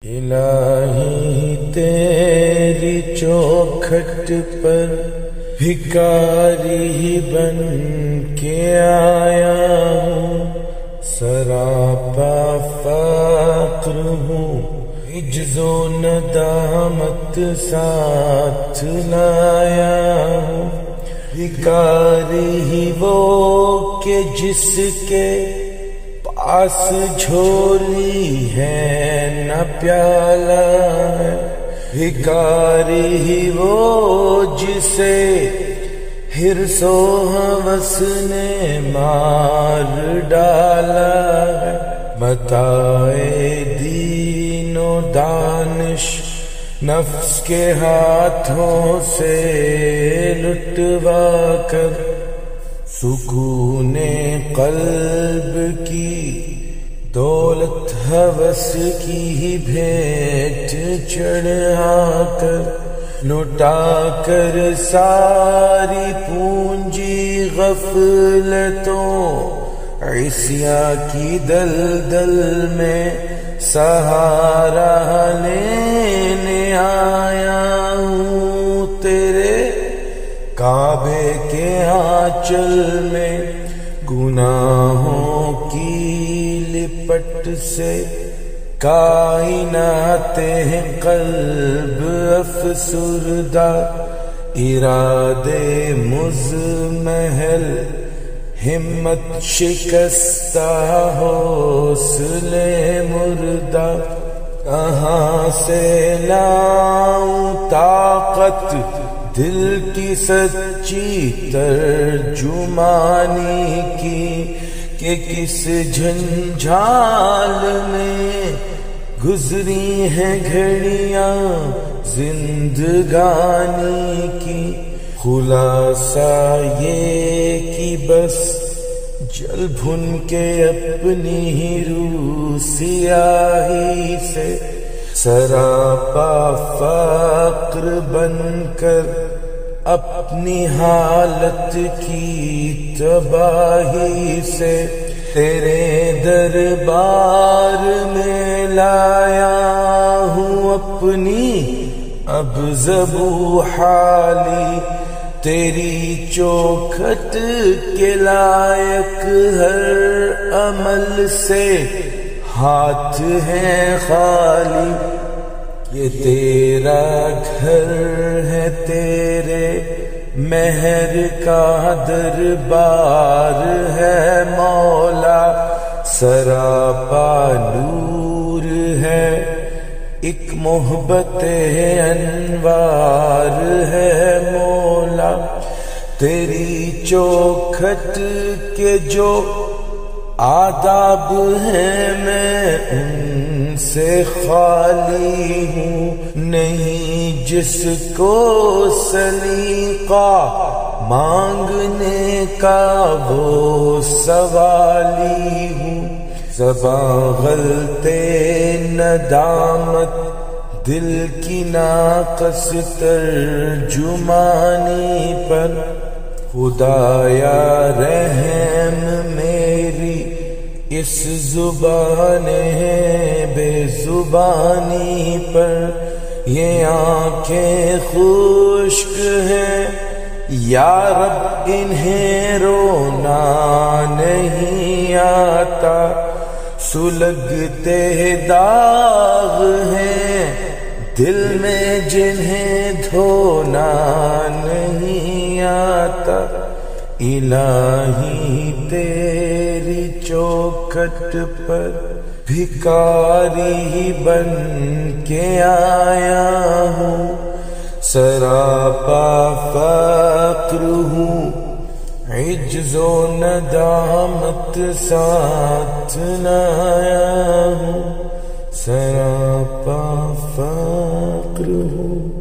الہی تیری چوکھٹ پر بھکاری بن کے آیا ہوں، سراپا فقر ہوں، عجز و ندامت ساتھ لایا ہوں۔ بھکاری ہی وہ کہ جس کے پاس جھولی ہے نہ پیالہ ہے، بھکاری ہی وہ جسے حرص و ہوس نے مار ڈالا ہے۔ متاع دین و دانش نفس کے ہاتھوں سے لٹوا کر، سکون قلب کی دولت ہوس کی بھیٹ چڑھا کر، لٹا کر ساری پونجی غفلتوں عصیاں کی دلدل میں سہارا لینے آیا ہوں۔ تیرے کعبے کے آنچل میں گناہوں کی لپٹ سے کائنات قلب افسردہ، ارادے مزمحل ہمت شکستہ، حوصلے مردہ، کہاں سے لاؤں طاقت دل کی سچی ترجمانی کی، کہ کس جھنجھال میں گزری ہیں گھڑیاں زندگانی کی۔ خلاصہ یہ کہ بس جل بھن کے اپنی ہی روح سیاہی سے، سراپا فقر بن کر اپنی حالت کی تباہی سے، تیرے دربار میں لایا ہوں اپنی اب ذبو حالی، تیری چوکھٹ کے لائق ہر عمل سے ہاتھ ہیں خالی۔ یہ تیرا گھر ہے، تیرے مہر کا دربار ہے مولا، سراپا نور ہے، ایک محبت انوار ہے مولا۔ تیری چوکھٹ کے جو آداب ہیں میں ان سے خالی ہوں، نہیں جس کو سلیقہ مانگنے کا وہ سوالی ہوں۔ زباں غلطے ندامت دل کی ناقص ترجمانی پر، خدایا رحم میری اس زبان بے زبانی پر۔ یہ آنکھیں خشک ہیں یا رب انہیں رونا نہیں آتا، سلگتے داغ ہیں دل میں جنہیں دھونا نہیں آتا۔ الہی تیری چوکھٹ پر بھکاری بن کے آیا ہوں، سراپا فقر ہوں، عجز و ندامت ساتھ لایا ہوں، سراپا فقر ہوں۔